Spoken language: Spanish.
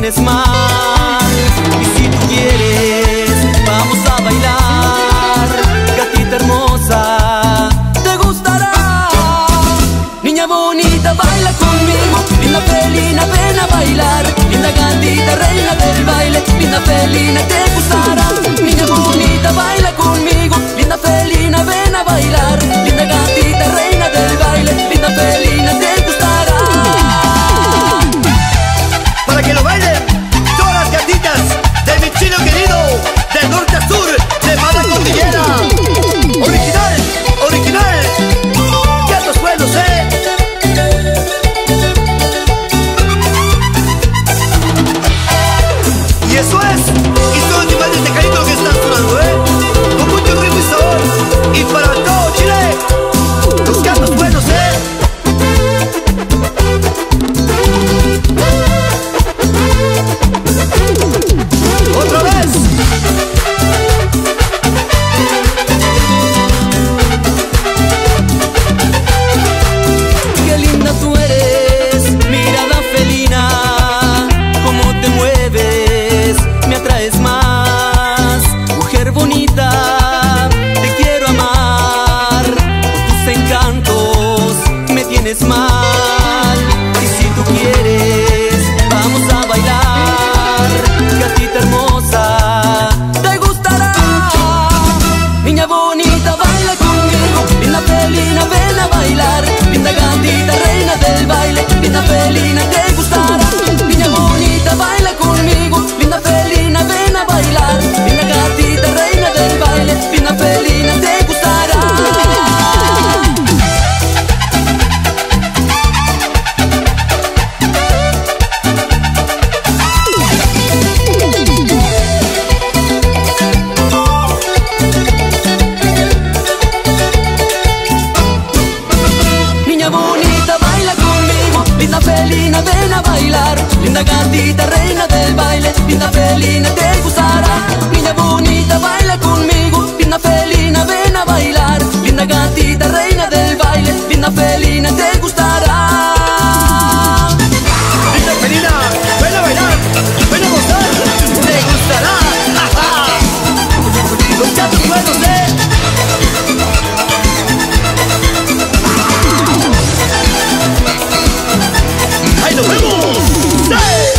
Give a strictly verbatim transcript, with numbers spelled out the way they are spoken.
tienes mal. Y si tú quieres, vamos a bailar. Gatita hermosa, te gustará. Niña bonita, baila conmigo. Linda felina, ven a bailar. Linda gatita, reina del baile. Linda felina, te gustará. Niña bonita, baila conmigo. Linda felina, ven a bailar. Linda gatita, reina del baile. Linda felina, te gustará. Para que lo bailen todas las gatitas de mi chino querido, de norte a sur, de Mata Cordillera. Original, original. Gatos buenos, eh. Y eso es, y son los animales de carito que están sonando, eh. Con mucho ritmo y sabor. Y para todo Chile, los gatos buenos, eh. Otra vez. Qué linda tú eres, mirada felina. Cómo te mueves, me atraes más. Mujer bonita, te quiero amar. Por tus encantos me tienes mal. Y si tú quieres, vamos a bailar. Gatita hermosa, te gustará. Niña bonita, baila conmigo. Linda felina, ven a bailar. Linda gatita, reina del baile. Linda felina, te gustará. Niña bonita, baila conmigo. Linda felina, ven a bailar. Linda gatita, reina del baile. Linda felina, te gustará. Niña bonita, baila conmigo. Linda felina, ven a bailar. Linda gatita, reina del baile. Linda felina, te gustará. Niña bonita, baila conmigo. Linda felina, ven a bailar. Linda gatita, reina del baile. Linda felina, te gustará. Linda felina, ven a bailar, ven a gozar, te gustará. Los gatos buenos, eh. ¡Ahí nos vemos! ¡Sí!